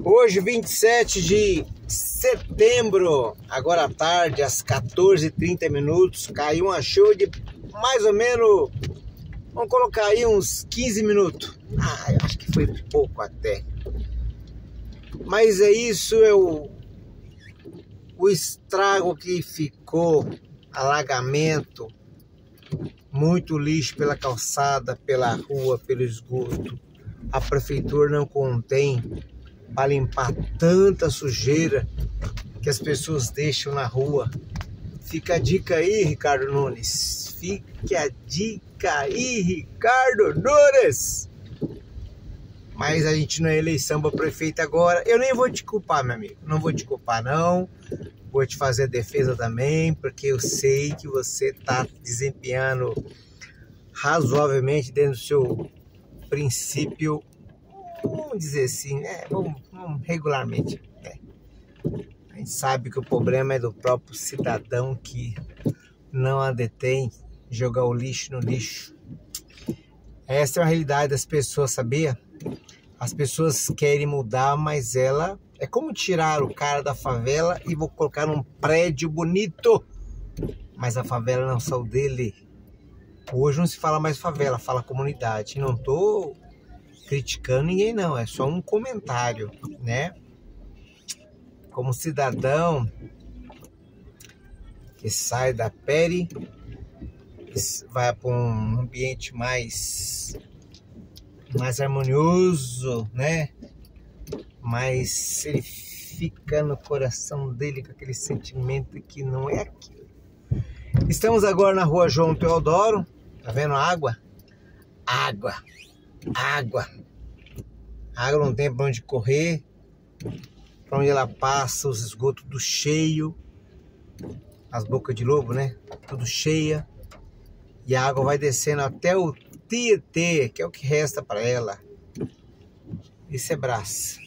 Hoje, 27 de setembro, agora à tarde, às 14h30, caiu uma chuva de mais ou menos, vamos colocar aí uns 15 minutos. Eu acho que foi pouco até. Mas é isso, o estrago que ficou, alagamento, muito lixo pela calçada, pela rua, pelo esgoto. A prefeitura não contém para limpar tanta sujeira que as pessoas deixam na rua. Fica a dica aí, Ricardo Nunes. Fica a dica aí, Ricardo Nunes. Mas a gente não é eleição para prefeito agora. Eu nem vou te culpar, meu amigo. Não vou te culpar, não. Vou te fazer a defesa também, porque eu sei que você está desempenhando razoavelmente dentro do seu princípio, vamos dizer assim, né? Vamos regularmente. Né? A gente sabe que o problema é do próprio cidadão que não a detém, jogar o lixo no lixo. Essa é a realidade das pessoas, sabia? As pessoas querem mudar, mas ela é como tirar o cara da favela e vou colocar num prédio bonito. Mas a favela não saiu dele. Hoje não se fala mais favela, fala comunidade. Não tô criticando ninguém, não. É só um comentário, né? Como cidadão que sai da pele, vai para um ambiente mais harmonioso, né? Mas ele fica no coração dele com aquele sentimento que não é aquilo. Estamos agora na rua João Teodoro. Tá vendo a água? Água não tem pra onde correr. Pra onde ela passa, os esgotos tudo cheio. As bocas de lobo, né? Tudo cheia. E a água vai descendo até o Tietê, que é o que resta para ela. Isso é Brás.